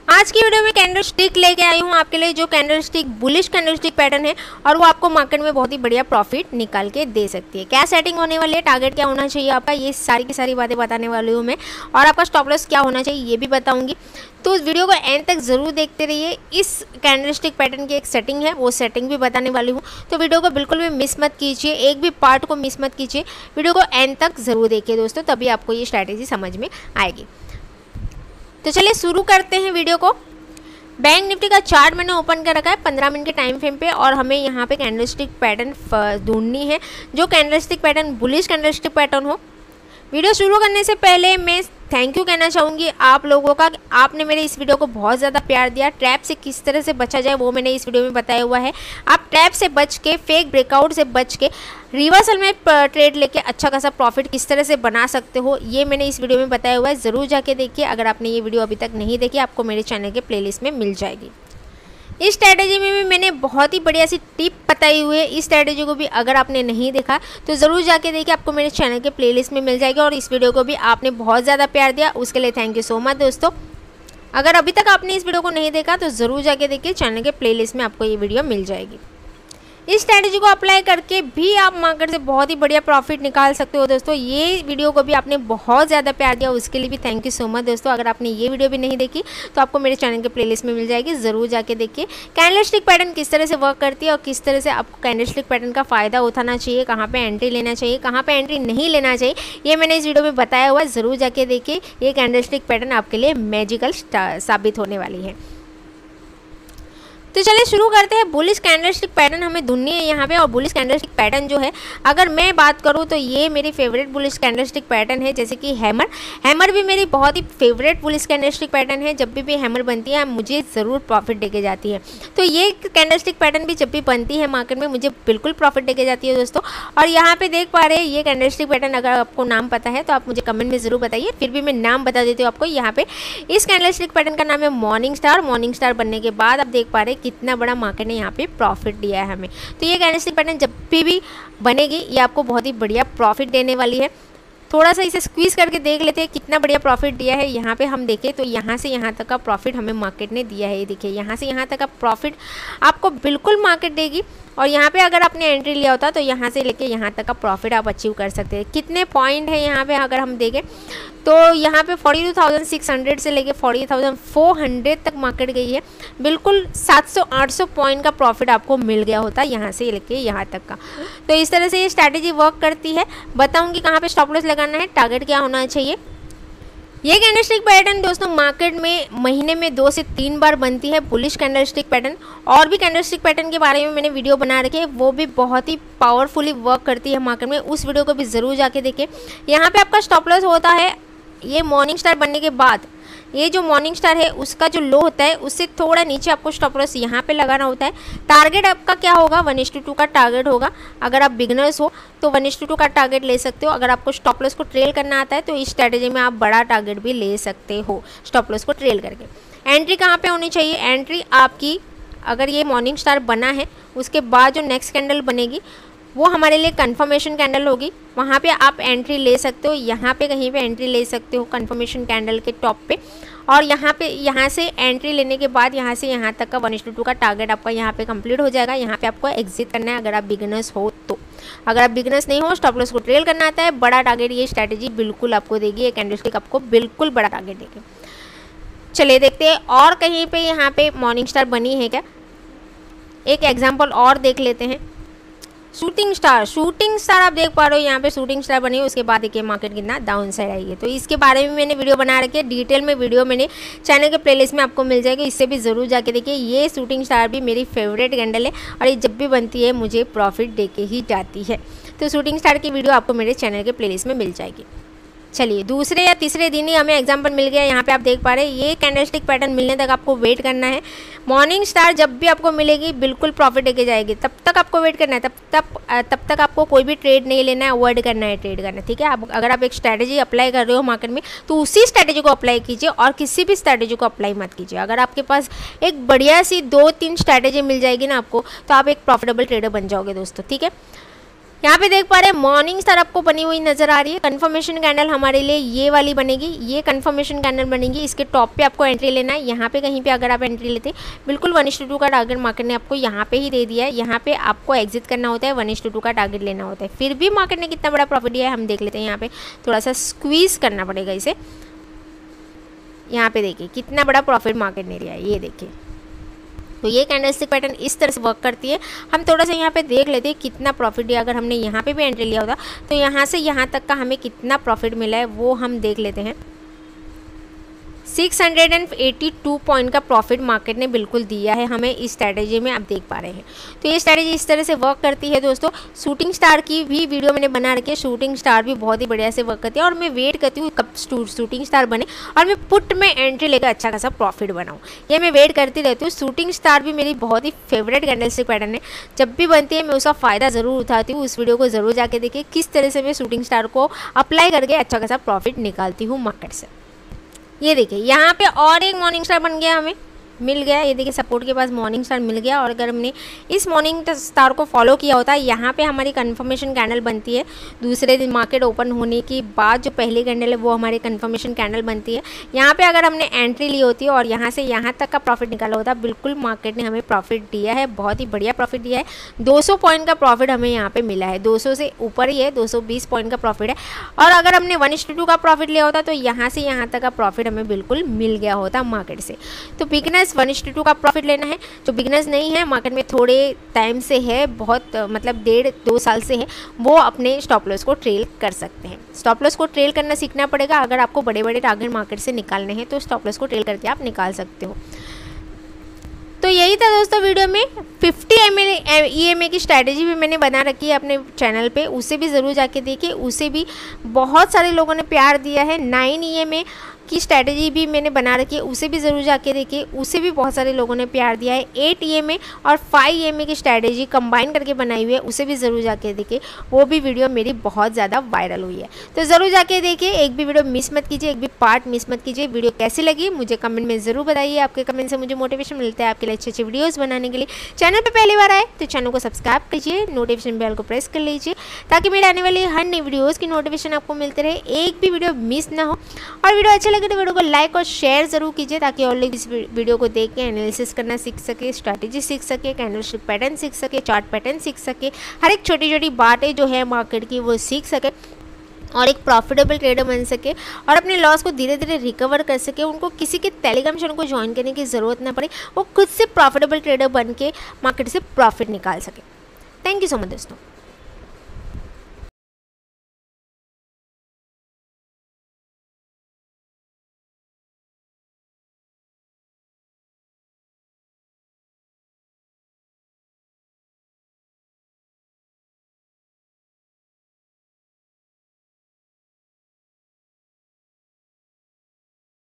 आज की वीडियो में कैंडल स्टिक लेके आई हूँ आपके लिए, जो candle stick bullish candle stick pattern है और वो आपको मार्केट में बहुत ही बढ़िया प्रॉफिट निकाल के दे सकती है। क्या सेटिंग होने वाली है, टारगेट क्या होना चाहिए आपका, ये सारी की सारी बातें बताने वाली हूँ मैं, और आपका स्टॉप लॉस क्या होना चाहिए ये भी बताऊँगी। तो इस वीडियो को एंड तक ज़रूर देखते रहिए। इस कैंडल स्टिक पैटर्न की एक सेटिंग है, वो सेटिंग भी बताने वाली हूँ, तो वीडियो को बिल्कुल भी मिस मत कीजिए, एक भी पार्ट को मिस मत कीजिए, वीडियो को एंड तक ज़रूर देखिए दोस्तों, तभी आपको ये स्ट्रैटेजी समझ में आएगी। तो चलिए शुरू करते हैं वीडियो को। बैंक निफ्टी का चार्ट मैंने ओपन कर रखा है 15 मिनट के टाइम फ्रेम पे, और हमें यहाँ पे कैंडलस्टिक पैटर्न ढूंढनी है जो candlestick pattern bullish candlestick pattern हो। वीडियो शुरू करने से पहले मैं थैंक यू कहना चाहूँगी आप लोगों का, आपने मेरे इस वीडियो को बहुत ज़्यादा प्यार दिया। ट्रैप से किस तरह से बचा जाए वो मैंने इस वीडियो में बताया हुआ है। आप ट्रैप से बच के, फेक ब्रेकआउट से बच के, रिवर्सल में ट्रेड लेके अच्छा खासा प्रॉफिट किस तरह से बना सकते हो ये मैंने इस वीडियो में बताया हुआ है। ज़रूर जाके देखिए, अगर आपने ये वीडियो अभी तक नहीं देखी आपको मेरे चैनल के प्लेलिस्ट में मिल जाएगी। इस स्ट्रैटेजी में भी मैंने बहुत ही बढ़िया सी टिप बताई हुई है। इस स्ट्रैटेजी को भी अगर आपने नहीं देखा तो ज़रूर जाके देखिए, आपको मेरे चैनल के प्लेलिस्ट में मिल जाएगी। और इस वीडियो को भी आपने बहुत ज़्यादा प्यार दिया, उसके लिए थैंक यू सो मच दोस्तों। अगर अभी तक आपने इस वीडियो को नहीं देखा तो ज़रूर जाके देखिए, चैनल के प्लेलिस्ट में आपको ये वीडियो मिल जाएगी। इस स्ट्रैटेजी को अप्लाई करके भी आप मार्केट से बहुत ही बढ़िया प्रॉफिट निकाल सकते हो दोस्तों। ये वीडियो को भी आपने बहुत ज़्यादा प्यार दिया, उसके लिए भी थैंक यू सो मच दोस्तों। अगर आपने ये वीडियो भी नहीं देखी तो आपको मेरे चैनल के प्लेलिस्ट में मिल जाएगी, ज़रूर जाके देखिए। कैंडलस्टिक पैटर्न किस तरह से वर्क करती है और किस तरह से आपको कैंडलस्टिक पैटर्न का फ़ायदा उठाना चाहिए, कहाँ पर एंट्री लेना चाहिए, कहाँ पर एंट्री नहीं लेना चाहिए, ये मैंने इस वीडियो में बताया हुआ है। ज़रूर जाके देखिए, ये कैंडलस्टिक पैटर्न आपके लिए मैजिकल साबित होने वाली है। तो चलिए शुरू करते हैं। बुलिश कैंडलस्टिक पैटर्न हमें ढूंढनी है यहाँ पे, और बुलिश कैंडलस्टिक पैटर्न जो है, अगर मैं बात करूँ तो ये मेरी फेवरेट बुलिश कैंडलस्टिक पैटर्न है। जैसे कि हैमर भी मेरी बहुत ही फेवरेट बुलिश कैंडलस्टिक पैटर्न है। जब भी हैमर बनती है मुझे ज़रूर प्रॉफिट देके जाती है। तो ये कैंडलस्टिक पैटर्न भी जब भी बनती है मार्केट में मुझे बिल्कुल प्रॉफिट देके जाती है दोस्तों। और यहाँ पे देख पा रहे हैं ये कैंडलस्टिक पैटर्न, अगर आपको नाम पता है तो आप मुझे कमेंट में ज़रूर बताइए, फिर भी मैं नाम बता देती हूँ आपको। यहाँ पे इस कैंडलस्टिक पैटर्न का नाम है मॉर्निंग स्टार। मॉर्निंग स्टार बनने के बाद आप देख पा रहे हैं कितना बड़ा मार्केट ने यहाँ पे प्रॉफिट दिया है हमें। तो ये कैंडलस्टिक पैटर्न जब भी बनेगी ये आपको बहुत ही बढ़िया प्रॉफिट देने वाली है। थोड़ा सा इसे स्क्वीज़ करके देख लेते हैं कितना बढ़िया प्रॉफिट दिया है। यहाँ पे हम देखें तो यहाँ से यहाँ तक का प्रॉफिट हमें मार्केट ने दिया है। ये देखिए, यहाँ से यहाँ तक का प्रॉफिट आपको बिल्कुल मार्केट देगी। और यहाँ पे अगर आपने एंट्री लिया होता तो यहाँ से लेके यहाँ तक का प्रॉफिट आप अचीव कर सकते हैं। कितने पॉइंट है यहाँ पे अगर हम देखें तो यहाँ पे 42,600 से लेके 40,400 तक मार्केट गई है। बिल्कुल 700-800 पॉइंट का प्रॉफिट आपको मिल गया होता है यहाँ से लेके यहाँ तक का। तो इस तरह से ये स्ट्रैटेजी वर्क करती है। बताऊँगी कहाँ पे स्टॉप लॉस लगाना है, टारगेट क्या होना चाहिए। ये कैंडलस्टिक पैटर्न दोस्तों मार्केट में महीने में 2 से 3 बार बनती है, बुलिश कैंडलस्टिक पैटर्न। और भी कैंडलस्टिक पैटर्न के बारे में मैंने वीडियो बना रखी है, वो भी बहुत ही पावरफुली वर्क करती है मार्केट में, उस वीडियो को भी ज़रूर जाके देखिए। यहाँ पे आपका स्टॉप लॉस होता है ये मॉर्निंग स्टार बनने के बाद। ये जो मॉर्निंग स्टार है उसका जो लो होता है उससे थोड़ा नीचे आपको स्टॉप लॉस यहाँ पे लगाना होता है। टारगेट आपका क्या होगा, 1:2 का टारगेट होगा। अगर आप बिगनर्स हो तो 1:2 का टारगेट ले सकते हो। अगर आपको स्टॉप लॉस को ट्रेल करना आता है तो इस स्ट्रैटेजी में आप बड़ा टारगेट भी ले सकते हो स्टॉप लॉस को ट्रेल करके। एंट्री कहाँ पे होनी चाहिए, एंट्री आपकी अगर ये मॉर्निंग स्टार बना है उसके बाद जो नेक्स्ट कैंडल बनेगी वो हमारे लिए कंफर्मेशन कैंडल होगी, वहाँ पे आप एंट्री ले सकते हो। यहाँ पे कहीं पे एंट्री ले सकते हो कंफर्मेशन कैंडल के टॉप पे। और यहाँ से एंट्री लेने के बाद यहाँ से यहाँ तक का 1:2 का टारगेट आपका यहाँ पे कंप्लीट हो जाएगा। यहाँ पे आपको एग्जिट करना है अगर आप बिगिनर्स हो तो। अगर आप बिगिनर्स नहीं हो, स्टॉप लॉस को ट्रेल करना आता है, बड़ा टारगेट ये स्ट्रैटेजी बिल्कुल आपको देगी। ये कैंडलस्टिक आपको बिल्कुल बड़ा टारगेट देगी। चलिए देखते हैं और कहीं पर यहाँ पे मॉर्निंग स्टार बनी है क्या, एक एग्जाम्पल और देख लेते हैं। शूटिंग स्टार आप देख पा रहे हो यहाँ पे शूटिंग स्टार बनी है, उसके बाद देखिए मार्केट कितना डाउन साइड आई है। तो इसके बारे में मैंने वीडियो बना रखी है, डिटेल में वीडियो मैंने चैनल के प्लेलिस्ट में आपको मिल जाएगी, इससे भी ज़रूर जाके देखिए। ये शूटिंग स्टार भी मेरी फेवरेट कैंडल है और ये जब भी बनती है मुझे प्रॉफिट दे के ही जाती है। तो शूटिंग स्टार की वीडियो आपको मेरे चैनल के प्लेलिस्ट में मिल जाएगी। चलिए दूसरे या तीसरे दिन ही हमें एग्जांपल मिल गया। यहाँ पे आप देख पा रहे हैं ये कैंडलस्टिक पैटर्न मिलने तक आपको वेट करना है। मॉर्निंग स्टार जब भी आपको मिलेगी बिल्कुल प्रॉफिट देके जाएगी, तब तक आपको वेट करना है। तब तक आपको कोई भी ट्रेड नहीं लेना है, अवॉइड करना है ट्रेड करना, ठीक है। अगर आप एक स्ट्रैटेजी अप्लाई कर रहे हो मार्केट में तो उसी स्ट्रैटेजी को अप्लाई कीजिए और किसी भी स्ट्रैटेजी को अप्लाई मत कीजिए। अगर आपके पास एक बढ़िया सी 2-3 स्ट्रैटेजी मिल जाएगी ना आपको, तो आप एक प्रॉफिटेबल ट्रेडर बन जाओगे दोस्तों, ठीक है। यहाँ पे देख पा रहे हैं मॉर्निंग स्टार आपको बनी हुई नजर आ रही है। कंफर्मेशन कैंडल हमारे लिए ये वाली बनेगी, ये कंफर्मेशन कैंडल बनेगी। इसके टॉप पे आपको एंट्री लेना है। यहाँ पे कहीं पे अगर आप एंट्री लेते बिल्कुल 1:2 का टारगेट मार्केट ने आपको यहाँ पे ही दे दिया है। यहाँ पे आपको एग्जिट करना होता है, 1:2 का टारगेट लेना होता है। फिर भी मार्केट ने कितना बड़ा प्रॉफिट दिया है हम देख लेते हैं। यहाँ पे थोड़ा सा स्क्वीज करना पड़ेगा इसे। यहाँ पे देखिए कितना बड़ा प्रॉफिट मार्केट ने दिया है, ये देखिए। तो ये कैंडलस्टिक पैटर्न इस तरह से वर्क करती है। हम थोड़ा सा यहाँ पे देख लेते हैं कितना प्रॉफिट दिया। अगर हमने यहाँ पे भी एंट्री लिया होता तो यहाँ से यहाँ तक का हमें कितना प्रॉफिट मिला है वो हम देख लेते हैं। 682 पॉइंट का प्रॉफिट मार्केट ने बिल्कुल दिया है हमें इस स्ट्रैटेजी में, आप देख पा रहे हैं। तो ये स्ट्रैटेजी इस तरह से वर्क करती है दोस्तों। शूटिंग स्टार की भी वीडियो मैंने बना रखी है। शूटिंग स्टार भी बहुत ही बढ़िया से वर्क करती है और मैं वेट करती हूँ कब शूटिंग स्टार बने और मैं पुट में एंट्री लेकर अच्छा खासा प्रॉफिट बनाऊँ, ये मैं वेट करती रहती हूँ। शूटिंग स्टार भी मेरी बहुत ही फेवरेट कैंडलस्टिक पैटर्न है। जब भी बनती है मैं उसका फ़ायदा ज़रूर उठाती हूँ। उस वीडियो को ज़रूर जाके देखिए किस तरह से मैं शूटिंग स्टार को अप्लाई करके अच्छा खासा प्रॉफिट निकालती हूँ मार्केट से। ये देखिए यहाँ पे और एक मॉर्निंग स्टार बन गया, हमें मिल गया। ये देखिए सपोर्ट के पास मॉर्निंग स्टार मिल गया। और अगर हमने इस मॉर्निंग स्टार को फॉलो किया होता है, यहाँ पे हमारी कंफर्मेशन कैंडल बनती है। दूसरे दिन मार्केट ओपन होने के बाद जो पहली कैंडल है वो हमारी कंफर्मेशन कैंडल बनती है। यहाँ पे अगर हमने एंट्री ली होती है और यहाँ से यहाँ तक का प्रॉफिट निकाला होता, बिल्कुल मार्केट ने हमें प्रॉफिट दिया है, बहुत ही बढ़िया प्रॉफिट दिया है। 200 पॉइंट का प्रॉफिट हमें यहाँ पे मिला है, 200 से ऊपर ही है, 220 पॉइंट का प्रॉफिट है। और अगर हमने 1:2 का प्रॉफिट लिया होता तो यहाँ से यहाँ तक का प्रॉफिट हमें बिल्कुल मिल गया होता मार्केट से। तो बिगिनर्स 1:2 का प्रॉफिट लेना है। जो बिगिनर्स नहीं है, मार्केट में थोड़े टाइम से है, बहुत मतलब 1.5-2 साल से है, वो अपने स्टॉप लॉस को ट्रेल कर सकते हैं। स्टॉप लॉस को ट्रेल करना सीखना पड़ेगा। अगर आपको बड़े बड़े टारगेट मार्केट से निकालने हैं तो स्टॉप लॉस को ट्रेल करके आप निकाल सकते हो। तो यही था दोस्तों वीडियो में। 50 EMA की स्ट्रैटेजी भी मैंने बना रखी है अपने चैनल पे, उसे भी ज़रूर जाके देखिए। उसे भी बहुत सारे लोगों ने प्यार दिया है। 9 EMA की स्ट्रैटेजी भी मैंने बना रखी है, उसे भी ज़रूर जाके देखिए। उसे भी बहुत सारे लोगों ने प्यार दिया है। 8 EMA और 5 EMA की स्ट्रैटेजी कंबाइन करके बनाई हुई है, उसे भी ज़रूर जाके देखिए। वो भी वीडियो मेरी बहुत ज़्यादा वायरल हुई है, तो ज़रूर जाके देखिए। एक भी वीडियो मिस मत कीजिए, एक भी पार्ट मिस मत कीजिए। वीडियो कैसी लगी मुझे कमेंट में ज़रूर बताइए। आपके कमेंट से मुझे मोटिवेशन मिलता है आपके लिए अच्छे अच्छे वीडियोज़ बनाने के लिए। चैनल पर पहली बार आए तो चैनल को सब्सक्राइब कीजिए, नोटिफिकेशन बेल को प्रेस कर लीजिए ताकि मेरे आने वाली हर नई वीडियोज़ की नोटिफिकेशन आपको मिलते रहे, एक भी वीडियो मिस ना हो। और वीडियो अच्छा लगे तो वीडियो को लाइक और शेयर ज़रूर कीजिए ताकि और लोग इस वीडियो को देख के एनालिसिस करना सीख सके, स्ट्रैटेजी सीख सके, कैंडलस्टिक पैटर्न सीख सके, चार्ट पैटर्न सीख सके, हर एक छोटी छोटी बातें जो है मार्केट की वो सीख सके और एक प्रॉफिटेबल ट्रेडर बन सके और अपने लॉस को धीरे धीरे रिकवर कर सके। उनको किसी के टेलीग्राम चैनल को ज्वाइन करने की ज़रूरत ना पड़े, वो खुद से प्रॉफिटेबल ट्रेडर बन के मार्केट से प्रॉफिट निकाल सके। थैंक यू सो मच दोस्तों।